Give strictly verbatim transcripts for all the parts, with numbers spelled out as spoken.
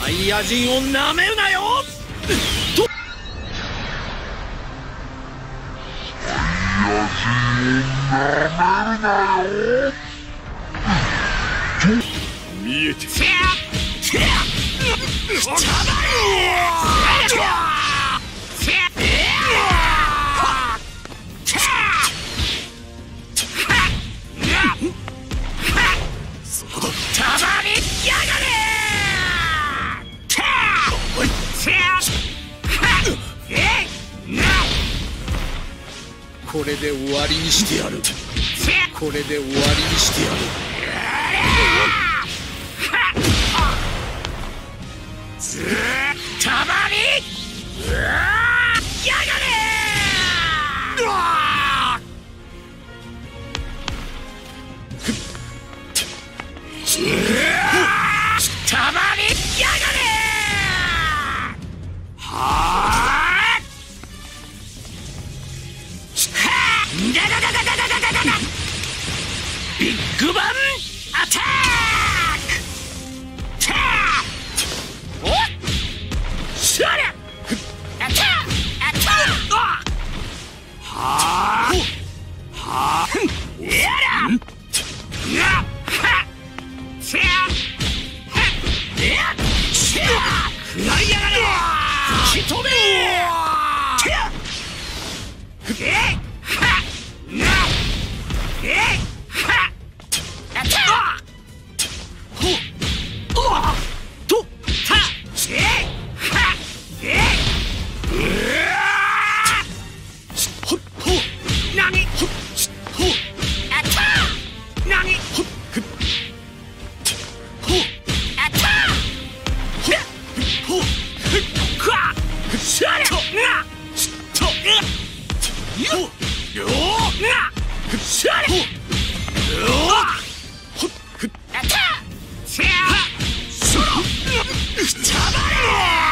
サイヤ人をなめるなよ。と見えてる。そうだ。たまりやがれ。これで終わりにしてやる。これで終わりにしてやる。たまりやがれ。たまりやがれ。はあ。ビッグバンアタック。おっしゃりゃ。アタックアタック。はあはあやらなはせややせや食らいやがれ。吹き飛べ。えはなえはあたほおとたえはえうほほなにほほあたなにほほあたほほかしゃれとなとよよなしゃれよほあたせやそたまれ。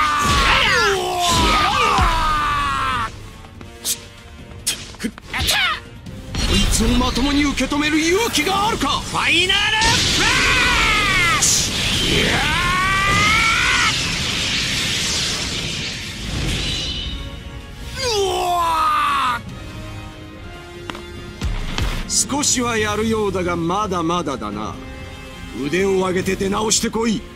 あたこいつをまともに受け止める勇気があるか。ファイナルフラッシュ。いや少しはやるようだがまだまだだな。腕を上げて出直してこい。